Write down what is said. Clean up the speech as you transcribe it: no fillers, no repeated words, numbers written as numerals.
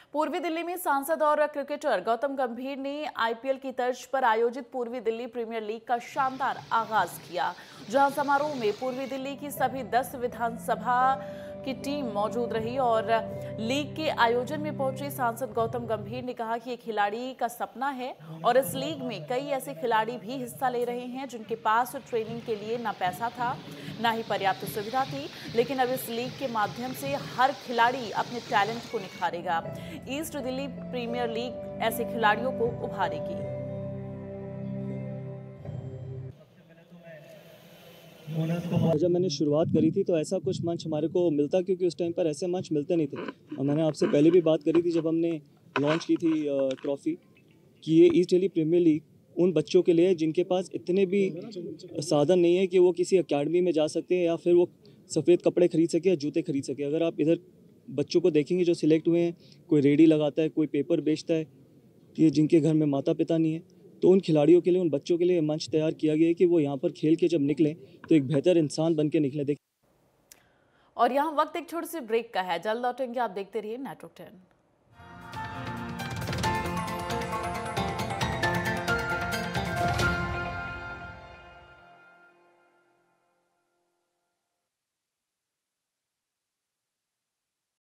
पूर्वी दिल्ली में सांसद और क्रिकेटर गौतम गंभीर ने आईपीएल की तर्ज पर आयोजित पूर्वी दिल्ली प्रीमियर लीग का शानदार आगाज किया, जहां समारोह में पूर्वी दिल्ली की सभी 10 विधानसभा की टीम मौजूद रही और लीग के आयोजन में पहुंचे सांसद गौतम गंभीर ने कहा कि ये खिलाड़ी का सपना है और इस लीग में कई ऐसे खिलाड़ी भी हिस्सा ले रहे हैं जिनके पास ट्रेनिंग के लिए ना पैसा था ना ही पर्याप्त सुविधा थी, लेकिन अब इस लीग के माध्यम से हर खिलाड़ी अपने टैलेंट को निखारेगा। ईस्ट दिल्ली प्रीमियर लीग ऐसे खिलाड़ियों को उभारेगी। जब मैंने शुरुआत करी थी तो ऐसा कुछ मंच हमारे को मिलता, क्योंकि उस टाइम पर ऐसे मंच मिलते नहीं थे। और मैंने आपसे पहले भी बात करी थी जब हमने लॉन्च की थी ट्रॉफ़ी, कि ये ईस्ट दिल्ली प्रीमियर लीग उन बच्चों के लिए जिनके पास इतने भी साधन नहीं है कि वो किसी अकेडमी में जा सकते हैं या फिर वो सफ़ेद कपड़े खरीद सके या जूते खरीद सके। अगर आप इधर बच्चों को देखेंगे जो सिलेक्ट हुए हैं, कोई रेडी लगाता है, कोई पेपर बेचता है, कि जिनके घर में माता पिता नहीं है, तो उन खिलाड़ियों के लिए, उन बच्चों के लिए मंच तैयार किया गया है कि वो यहाँ पर खेल के जब निकलें तो एक बेहतर इंसान बन के निकलें। और यहाँ वक्त एक छोटे से ब्रेक का है, जल्द लौटेंगे, आप देखते रहिए नेटवर्क 10।